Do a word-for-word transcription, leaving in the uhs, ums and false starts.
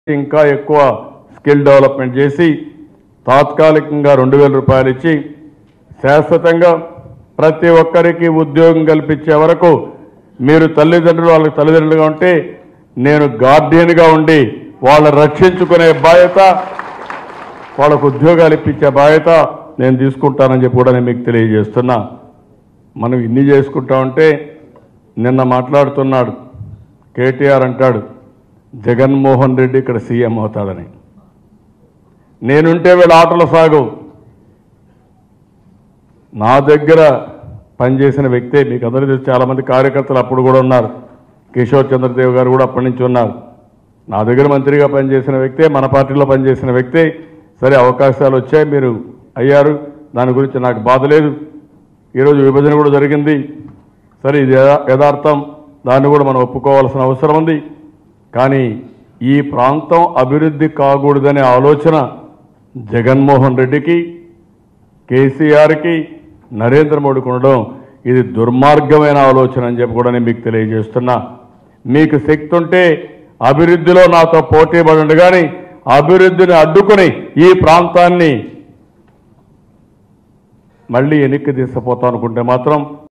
ఇంకా ఎక్కువ skill development చేసి తాత్కాలికంగా రెండు వేల రూపాయలు ఇచ్చి శాశ్వతంగా ప్రతి ఒక్కరికి ఉద్యోగం కల్పించే వరకు మీరు తల్లిదండ్రులు వాళ్ళకి తల్లిదండ్రులుగా ఉంటే నేను గార్డియన్గా ఉండి వాళ్ళని రక్షించుకునే బాధ్యత వాళ్ళకు ఉద్యోగాలు ఇప్పించే బాధ్యత నేను తీసుకుంటానని చెప్పి కూడా నేను మీకు తెలియజేస్తున్నా. మనం ఇన్ని చేసుకుంటా ఉంటే నిన్న మాట్లాడుతున్నాడు కేటీఆర్ అంటాడు జగన్మోహన్ రెడ్డి ఇక్కడ సీఎం అవుతాడని. నేనుంటే వీళ్ళ ఆటల సాగు. నా దగ్గర పనిచేసిన వ్యక్తే, మీకు అందరూ తెలుసు, చాలామంది కార్యకర్తలు అప్పుడు కూడా ఉన్నారు. కిషోర్ చంద్రదేవ్ గారు కూడా అప్పటి నుంచి ఉన్నారు. నా దగ్గర మంత్రిగా పనిచేసిన వ్యక్తే, మన పార్టీలో పనిచేసిన వ్యక్తే. సరే అవకాశాలు వచ్చాయి, మీరు అయ్యారు, దాని గురించి నాకు బాధ లేదు. ఈరోజు విభజన కూడా జరిగింది. సరే ఇది యథార్థం, దాన్ని కూడా మనం ఒప్పుకోవాల్సిన అవసరం ఉంది. కానీ ఈ ప్రాంతం అభివృద్ధి కాకూడదనే ఆలోచన జగన్మోహన్ రెడ్డికి, కేసీఆర్కి, నరేంద్ర మోడీకి ఉండడం ఇది దుర్మార్గమైన ఆలోచన అని చెప్పి కూడా నేను మీకు తెలియజేస్తున్నా. మీకు శక్తి ఉంటే అభివృద్ధిలో నాతో పోటీ పడండి, కానీ అభివృద్ధిని అడ్డుకుని ఈ ప్రాంతాన్ని మళ్ళీ వెనక్కి తీసుకుపోతా అనుకుంటే మాత్రం